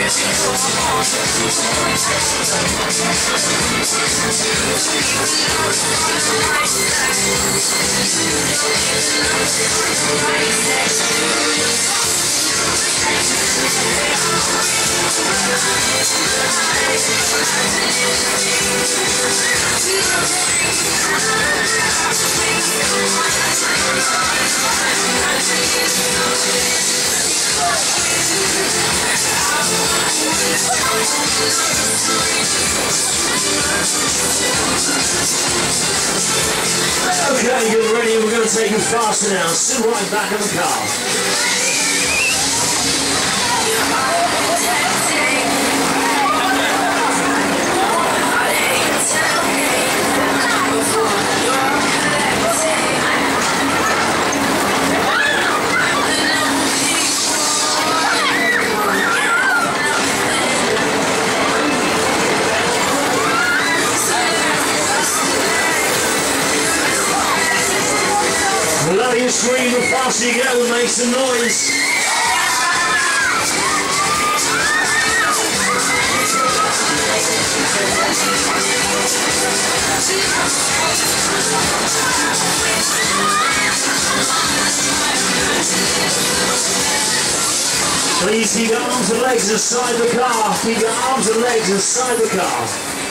Okay, get ready, we're going to take you faster now. Sit right back in the car. The louder you scream, the faster you go, and make some noise. Please keep your arms and legs inside the car. Keep your arms and legs inside the car.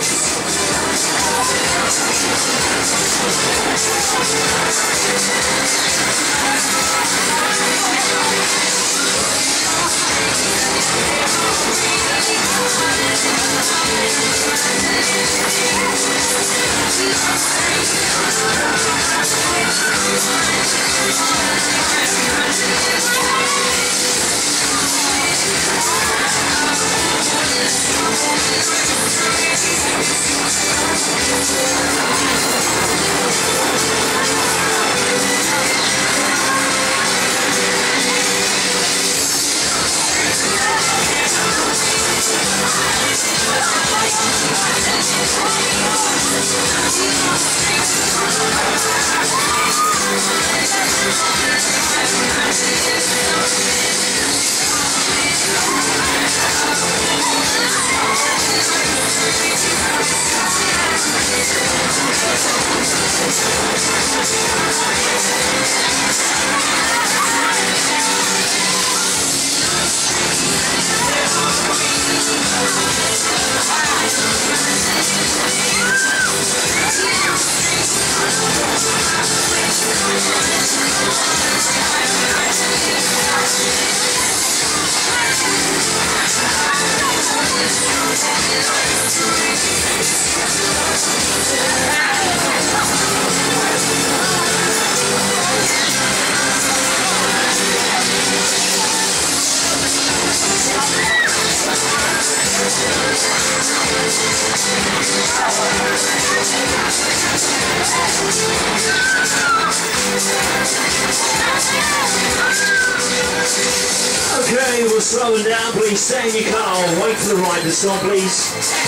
Okay, we're slowing down. Please stay in your car. Wait for the ride to stop, please.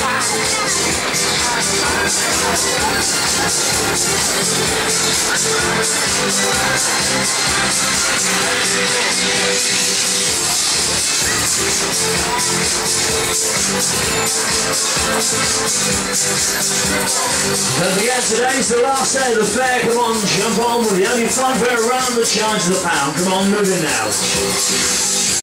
And again, today's the last day of the fair. Come on, jump on with the only fun fair around the charge of the pound. Come on, move in now.